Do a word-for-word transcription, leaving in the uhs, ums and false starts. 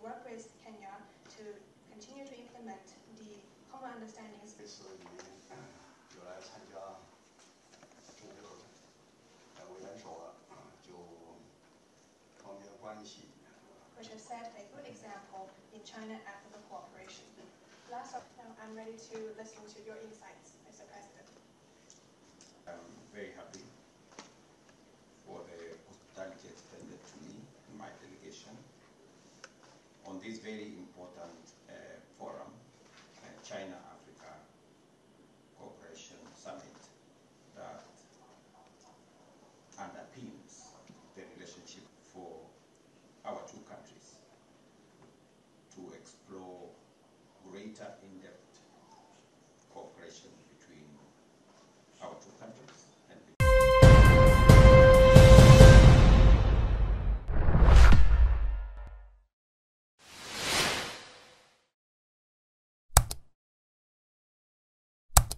work with Kenya to continue to implement the common understandings. 这次你有来参加中美合作，两位元首啊，就双边关系。 Which has set a good example in China-Africa cooperation. Last up, now I'm ready to listen to your insights, Mister President. I'm very happy for the hospitality extended to me and my delegation on this very important uh, forum, uh, China-Africa Cooperation Summit, that underpins the relationship for our two countries to explore greater in-depth